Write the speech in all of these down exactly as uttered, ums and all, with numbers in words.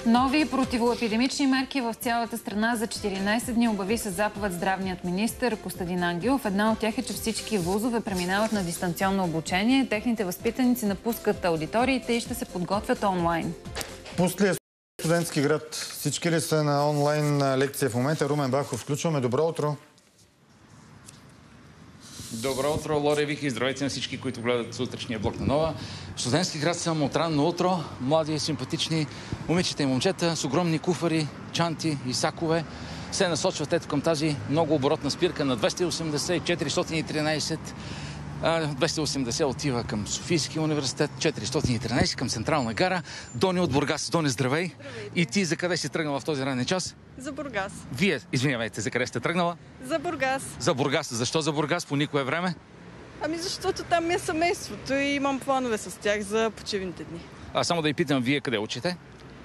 Нови противоепидемични мерки в цялата страна за четиринайсет дни обяви със заповед здравният министър Костадин Ангелов. Една от тях е, че всички вузове преминават на дистанционно обучение. Техните възпитаници напускат аудиториите и ще се подготвят онлайн. Пустлия студентски град. Всички ли са на онлайн лекция в момента? Румен Бахов, включваме. Добро утро! Добро утро, Лори Вих, и здравейте на всички, които гледат сутрешния блок на Нова. В студентски град съм от ранно утро. Млади, симпатични момичета и момчета с огромни куфари, чанти и сакове се насочват ето към тази много оборотна спирка на двеста и осемдесет, четиристотин и тринайсет. двеста и осемдесет отива към Софийския университет, четиристотин и тринайсет към Централна гара. Дони от Бургас. Дони, здравей! Здравей. И ти за къде си тръгнала в този ранен час? За Бургас. Вие, извинявайте, за къде сте тръгнала? За Бургас. За Бургас. Защо за Бургас? По никое време? Ами защото там ми е семейството и имам планове с тях за почивните дни. А само да ви питам, вие къде учите?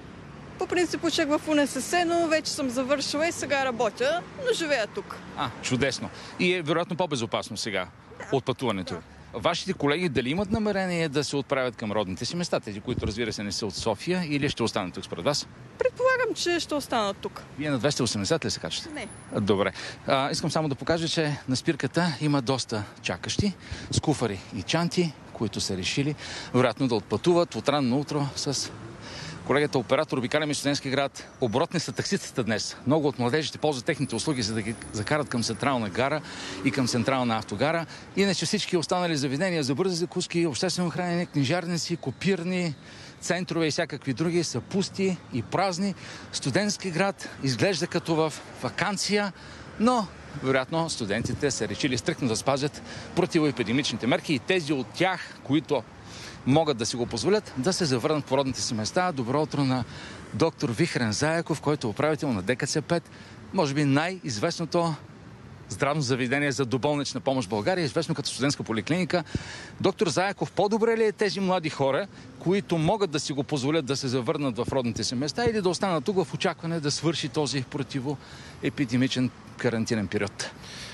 По принцип учех в УНСС, но вече съм завършила и сега работя, но живея тук. А, чудесно. И е вероятно по-безопасно сега да. от пътуването. Да. Вашите колеги дали имат намерение да се отправят към родните си места, тези, които разбира се не са от София, или ще останат тук според вас? Предполагам, че ще останат тук. Вие на двеста и осемдесет ли се качате? Не. Добре. А, искам само да покажа, че на спирката има доста чакащи с куфари и чанти, които са решили вероятно да отпътуват от ранно утро с колегата оператор. Обикаляме студентски град. Оборотни са таксистите днес. Много от младежите ползват техните услуги, за да ги закарат към Централна гара и към Централна автогара. Иначе всички останали заведения за бързи закуски, обществено хранене, книжарници, копирни центрове и всякакви други са пусти и празни. Студентски град изглежда като в ваканция, но вероятно студентите са решили стриктно да спазят противоепидемичните мерки и тези от тях, които могат да си го позволят, да се завърнат по родните си места. Добро утро на доктор Вихрен Заяков, който е управител на Д К Ц пет, може би най-известното здравно заведение за доболнична помощ в България, известно като студентска поликлиника. Доктор Заяков, по-добре ли е тези млади хора, които могат да си го позволят да се завърнат в родните си места или да останат тук в очакване да свърши този противоепидемичен карантинен период?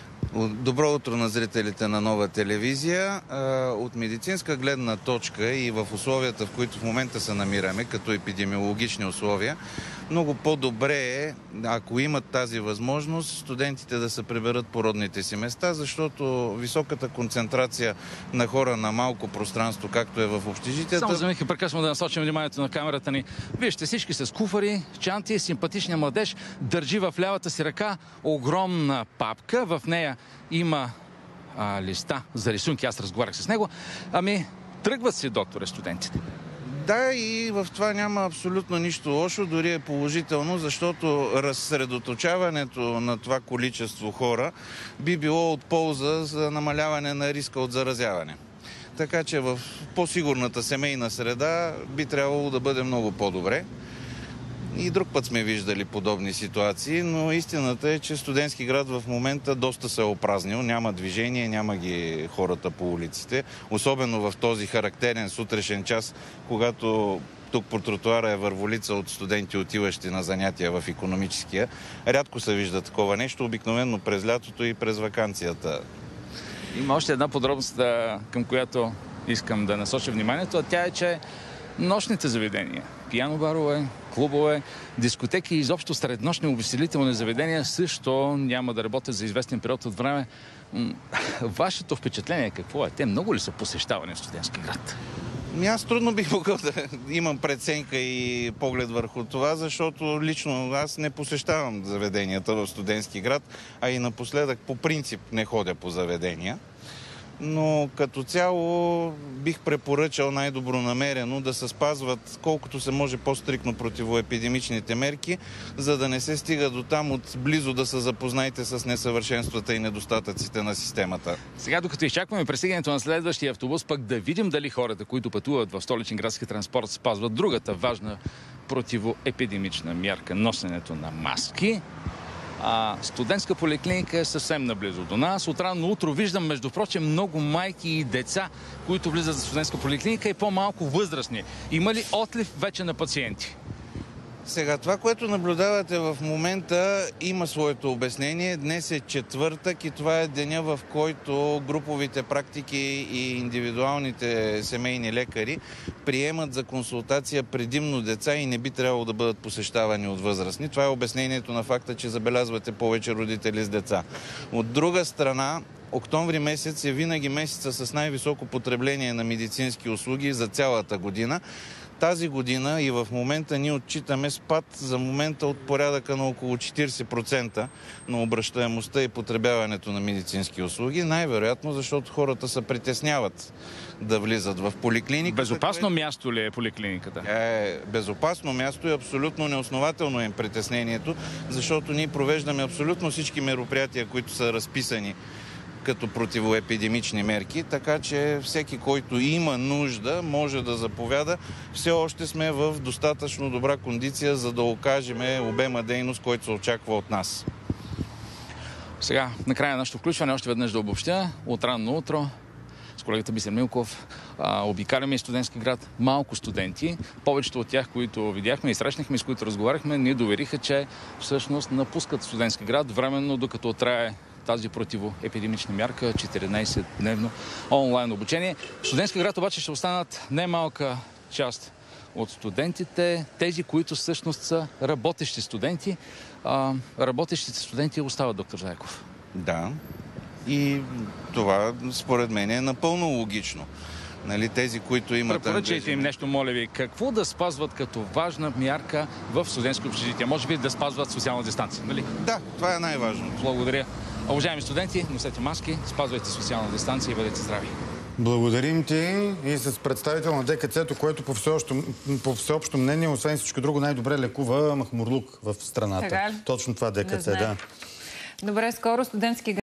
Добро утро на зрителите на Нова телевизия. От медицинска гледна точка и в условията, в които в момента се намираме, като епидемиологични условия, много по-добре е, ако имат тази възможност, студентите да се приберат по родните си места, защото високата концентрация на хора на малко пространство, както е в общежитията... Само за миг прекъсвам да насочим вниманието на камерата ни. Вижте, всички с куфари, чанти, симпатичният младеж държи в лявата си ръка огромна папка. В нея има а, листа за рисунки. Аз разговарях с него. Ами, тръгват си, докторе, студентите. Да, и в това няма абсолютно нищо лошо, дори е положително, защото разсредоточаването на това количество хора би било от полза за намаляване на риска от заразяване. Така че в по-сигурната семейна среда би трябвало да бъде много по-добре. И друг път сме виждали подобни ситуации, но истината е, че студентски град в момента доста се е опразнил. Няма движение, няма ги хората по улиците. Особено в този характерен сутрешен час, когато тук по тротуара е върволица от студенти, отиващи на занятия в икономическия. Рядко се вижда такова нещо, обикновено през лятото и през ваканцията. Има още една подробност, към която искам да насоча вниманието, а тя е, че нощните заведения, пиано-барове, клубове, дискотеки и изобщо среднощни увеселителни заведения също няма да работят за известен период от време. Вашето впечатление какво е? Те много ли са посещавани в студентски град? Аз трудно бих могъл да имам преценка и поглед върху това, защото лично аз не посещавам заведенията в студентски град, а и напоследък по принцип не ходя по заведения. Но като цяло бих препоръчал най-добронамерено да се спазват колкото се може по-стрикно противоепидемичните мерки, за да не се стига до там от близо да се запознаете с несъвършенствата и недостатъците на системата. Сега, докато изчакваме пристигането на следващия автобус, пък да видим дали хората, които пътуват в столичен градски транспорт, спазват другата важна противоепидемична мярка – носенето на маски. А, студентска поликлиника е съвсем наблизо до нас. От ранно утро виждам, между прочим, много майки и деца, които влизат за студентска поликлиника и по-малко възрастни. Има ли отлив вече на пациенти? Сега, това, което наблюдавате в момента, има своето обяснение. Днес е четвъртък и това е деня, в който груповите практики и индивидуалните семейни лекари приемат за консултация предимно деца и не би трябвало да бъдат посещавани от възрастни. Това е обяснението на факта, че забелязвате повече родители с деца. От друга страна, октомври месец е винаги месеца с най-високо потребление на медицински услуги за цялата година. Тази година и в момента ние отчитаме спад за момента от порядъка на около четирийсет процента на обращаемостта и потребяването на медицински услуги. Най-вероятно, защото хората се притесняват да влизат в поликлиниката. Безопасно което... място ли е поликлиниката? Е безопасно място и абсолютно неоснователно е притеснението, защото ние провеждаме абсолютно всички мероприятия, които са разписани като противоепидемични мерки, така че всеки, който има нужда, може да заповяда. Все още сме в достатъчно добра кондиция, за да окажем обема дейност, който се очаква от нас. Сега, накрая на нашето включване, още веднъж да обобщя. От ранно утро с колегата Бисер Милков а, обикаляме и студентски град. Малко студенти. Повечето от тях, които видяхме и срещнахме, с които разговаряхме, ни довериха, че всъщност напускат студентски град временно, докато трае тази противоепидемична мярка, четиринайсетдневно онлайн обучение. В студентски град обаче ще останат немалка част от студентите, тези, които всъщност са работещи студенти. А, работещите студенти остават, доктор Заеков. Да. И това, според мен, е напълно логично. Нали, тези, които имат... Препоръчайте им нещо, моля ви. Какво да спазват като важна мярка в студентско общежитие? Може би да спазват социална дистанция, нали? Да, това е най-важното. Благодаря. Уважаеми студенти, носете маски, спазвайте социална дистанция и бъдете здрави. Благодарим ти и с представител на ДКЦ-то, което по всеобщо, по всеобщо мнение, освен всичко друго, най-добре лекува махмурлук в страната. Така ли? Точно това ДКЦ, да. Добре, скоро студентски